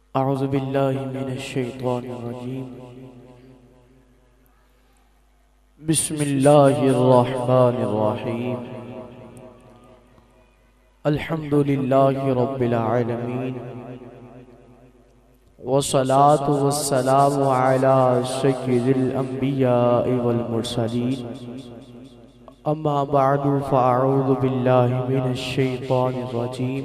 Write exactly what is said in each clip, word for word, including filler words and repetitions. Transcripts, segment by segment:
अऊज़ु बिल्लाहि मिनश्शैतानिर्रजीम। बिस्मिल्लाहिर्रहमानिर्रहीम। अल्हम्दुलिल्लाहि रब्बिल आलमीन वस्सलातु वस्सलामु अला सय्यिदिल अंबिया'i वल मुरसलीन। अम्मा बअदु फ़अऊज़ु बिल्लाहि मिनश्शैतानिर्रजीम।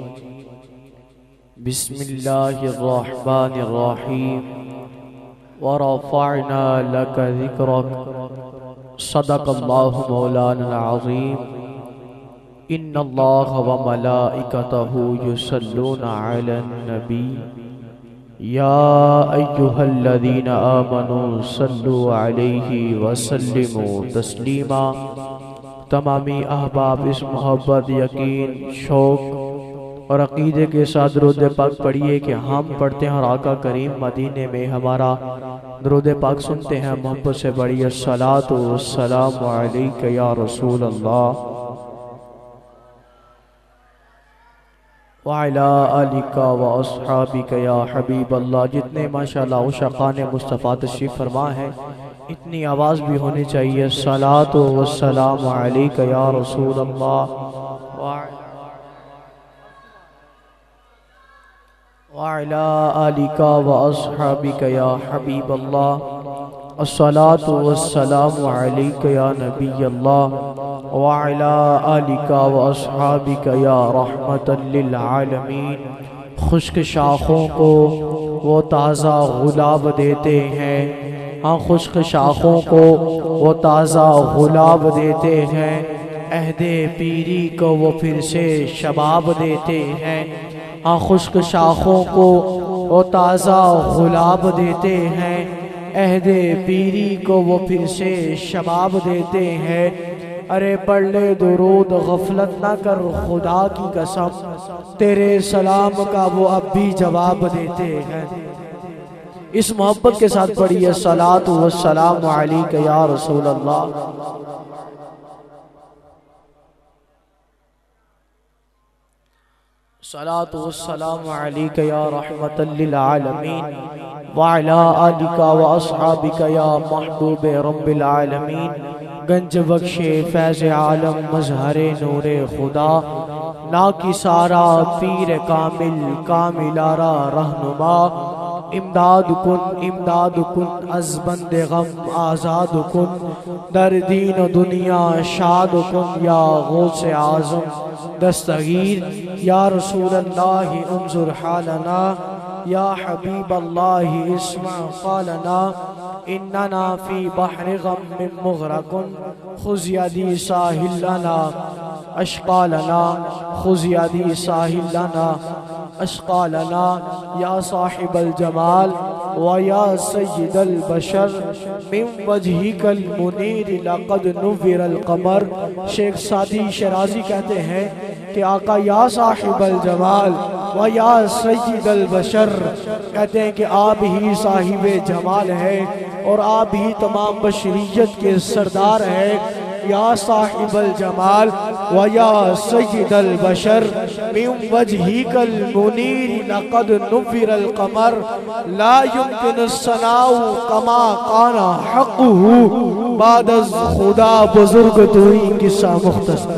बिस्मिल्लाहिर्रहमानिर्रहीम। वरफ़अना लका ज़िक्रक। सदक़ल्लाहु मौलाना अज़ीम। इन्नल्लाह व मलाइकतहु युसल्लूना अलन नबी या अय्युहल्लज़ीना आमनू सल्लु अलैहि वसल्लिमू तस्लीमा। तमामी अहबाब इस मोहब्बत, यकीन, शौक़ और अक़ीदे के साथ दुरूद पाक पढ़िए कि हम पढ़ते हैं और आका करीम मदीने में हमारा दुरूद पाक सुनते हैं। मोहब्बत से बढ़िए सलातो वस्सलामु अलैका या रसूल अल्लाह व अला आलिका व अस्हाबिका या हबीब अल्लाह। जितने माशाअल्लाह उशक़ाने मुस्तफ़ा तशरीफ़ फरमा है, इतनी आवाज़ भी होनी चाहिए। सलातो वस्सलामु अलैका या रसूल अल्लाह व अला आलिका व अस्हाबिका या हबीब अल्लाह। अस्सलातु वस्सलामु अलैका या नबी अल्लाह व अला आलिका व अस्हाबिका या रहमतल लिल आलमीन। खुश्क शाखों को वो ताज़ा गुलाब देते हैं, हाँ खुश्क शाखों को वो ताज़ा गुलाब देते हैं। अहदे पीरी को वो फिर से शबाब देते हैं, हाँ खुश्क शाखों को वो ताज़ा गुलाब देते हैं। अहदे पीरी को वो फिर से शबाब देते हैं। अरे पढ़ ले दुरूद गफलत ना कर, खुदा की कसम तेरे सलाम का वो अब भी जवाब देते हैं। इस मोहब्बत के साथ पढ़िए सलातु वस्सलामु अलैका या रसूल अल्लाह। सलातु वस्सलामु अलैका या रहमतल लिल आलमीन व अला आलिका व अस्हाबिका या महबूब रब्बिल आलमीन। गंज बख्शे फैज़ आलम मज़हरे नूरे खुदा, ना की सारा पीर कामिल कामिलारा रहनुमा। इमदाद कुन इमदाद कुन अज़ बंदे गम आज़ाद कुन, दर दीन दुनिया शाद कुन या गौसे आज़म दस्तगीर। या रसूल अल्लाह उन्ज़ुर हालना या हबीब अल्लाह इस्मा क़ालना। इन्नना फ़ी बहरि ग़म्मिन मुग़रक़ुन ख़ुज़ यदी साहिल लना अश्क़ालना। ख़ुज़ यदी साहिल लना अश्क़ालना। या साहिबल जमाल व या सय्यिदल बशर मिन वजहिकल मुनीर लक़द नुव्विरल क़मर। शेख सादी शराज़ी कहते हैं कि आका या साहिबल जमाल व या सय्यिदल बशर, कहते हैं कि आप ही साहिबे जमाल है और आप ही तमाम बशरियत के सरदार है। या साहिबल जमाल व या सय्यिदल बशर मिन वजहिकल मुनीर लक़द नुव्विरल क़मर। ला युमकिनु सनाउ कमा काना हक़्क़ुहु बादज़ खुदा बुजुर्ग तुई। किस्सा मुख्तसर।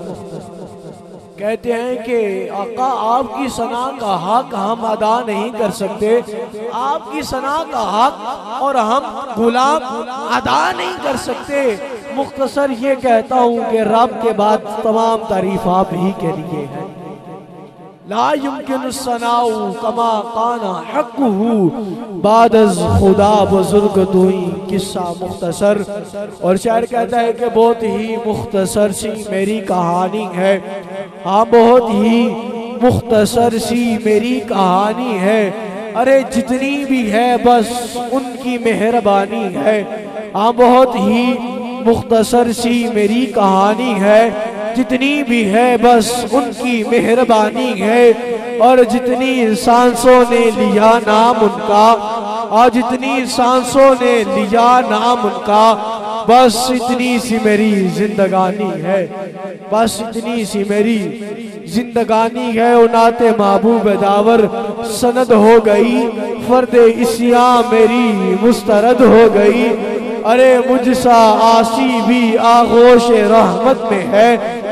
कहते हैं कि आका आपकी सना का हक हम अदा नहीं कर सकते, आपकी सना का हक और हम गुलाम अदा नहीं कर सकते। मुख्तसर ये कहता हूँ कि रब के बाद तमाम तारीफ आप ही के लिए है। ला युमकिनु सनाउ कमा काना हक़्क़ुहु बादज़ खुदा बुजुर्ग तुई। किस्सा मुख्तसर। और शायर कहता है कि बहुत ही मुख्तसर सी मेरी कहानी है, हाँ बहुत ही मुख्तसर सी मेरी कहानी है। अरे जितनी भी है बस उनकी मेहरबानी है, हाँ बहुत ही मुख्तसर सी मेरी कहानी है। जितनी भी है बस उनकी मेहरबानी है। और जितनी सांसों ने लिया नाम उनका, और जितनी सांसों ने लिया नाम उनका, बस इतनी सी मेरी जिंदगानी है। बस इतनी सी मेरी जिंदगानी है उनाते महबूब दावर सनद हो गई, फर्दे इसिया मेरी मुस्तरद हो गई। अरे मुझसा आसी भी आगोश रहमत में है,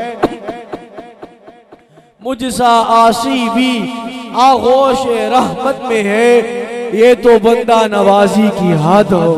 मुझसा आसी भी आगोश रहमत में है। ये तो बंदा नवाजी की हद हो,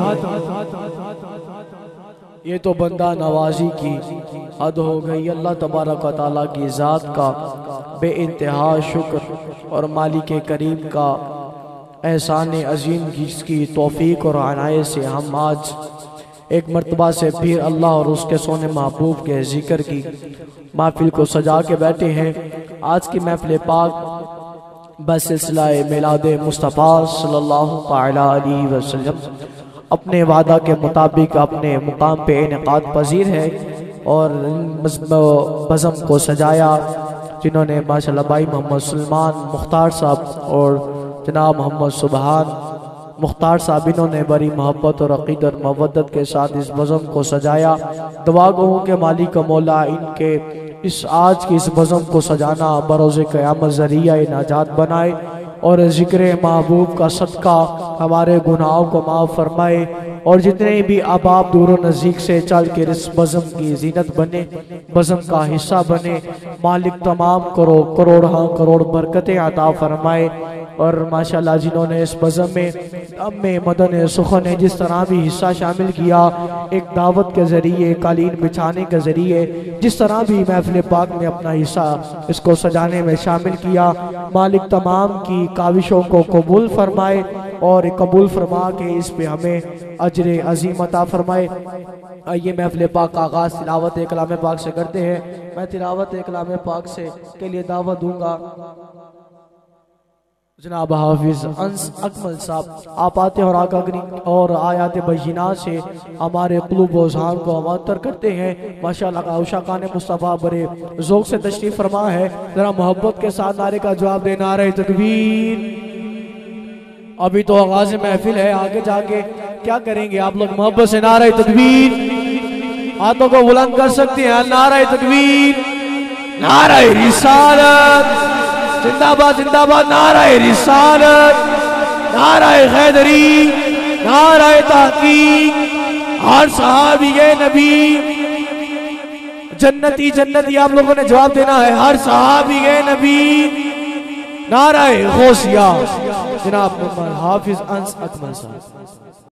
ये तो बंदा नवाजी की हद हो गई। अल्लाह तबारक व तआला की ज़ात का बेइंतहा शुक्र और मालिक करीम का एहसान अजीम जिसकी तौफीक और अनायत से हम आज एक मर्तबा से फिर अल्लाह और उसके सोने महबूब के जिक्र की महफिल को सजा के बैठे हैं। आज की महफिल पाक बसिलसिला मिलाद मुस्तफ़ा सल्लल्लाहु तआला अलैहि वसल्लम अपने वादा के मुताबिक अपने मुकाम पे इनेकाद पजीर है। और बज़म को सजाया जिन्होंने माशाल्लाह भाई मोहम्मद सलमान मुख्तार साहब और जनाब मोहम्मद सुबहान मुख्तार साहब, इन्होंने बड़ी मोहब्बत और अक़ीदत और मवद्दत के साथ इस बज़म को सजाया। दुआ गो के मालिक मौला इनके इस आज की इस बज़म को सजाना बरोज़े क़यामत ज़रिया नाजात बनाए और ज़िक्र महबूब का सदका हमारे गुनाहों को माफ़ फरमाए। और जितने भी अहबाब दूर नज़दीक से चल कर इस बज़म की जीनत बने, बज़म का हिस्सा बने, मालिक तमाम करो करोड़ हाँ करोड़ बरकतें अता फरमाए। और माशाल्लाह जिन्होंने इस बज़म में अब में मदन सुखन है जिस तरह भी हिस्सा शामिल किया, एक दावत के ज़रिए कालीन बिछाने के ज़रिए जिस तरह भी महफिल पाक में अपना हिस्सा इसको सजाने में शामिल किया, मालिक तमाम की काविशों को कबूल फरमाए और कबूल फरमा के इस पे हमें अजर अजीम अता फरमाए। आइए महफिल पाक का आगाज़ तिलावत कलाम पाक से करते हैं। मैं तिलावत कलाम पाक से के लिए दावत दूंगा जनाब हाफिज अंस अकमल साहब। आप आते और आकागनी और आयात बय्यिना से हमारे क़ुलूब व ज़हान को अमातर करते हैं। माशाअल्लाह उशा खान मुस्तफ़ा बड़े ज़ौक़ से तशरीफ़ फरमा है। ज़रा मोहब्बत के साथ नारे का जवाब दे, नारे तकबीर। अभी तो आगाज़ महफिल है, आगे जाके क्या करेंगे आप लोग? मोहब्बत से नारे तकबीर, हाथों को बुलंद कर सकते हैं। नारे तकबीर, नारे रिसालत जिंदाबाद जिंदाबाद, नाराए रिसालत, नाराए हैदरी, नाराए तहकीक, हर सहाबी नबी जन्नती जन्नती। आप लोगों ने जवाब देना है, हर सहाबी नबी, नाराए गौसिया। जनाब हाफिज अंस अकमल साहब।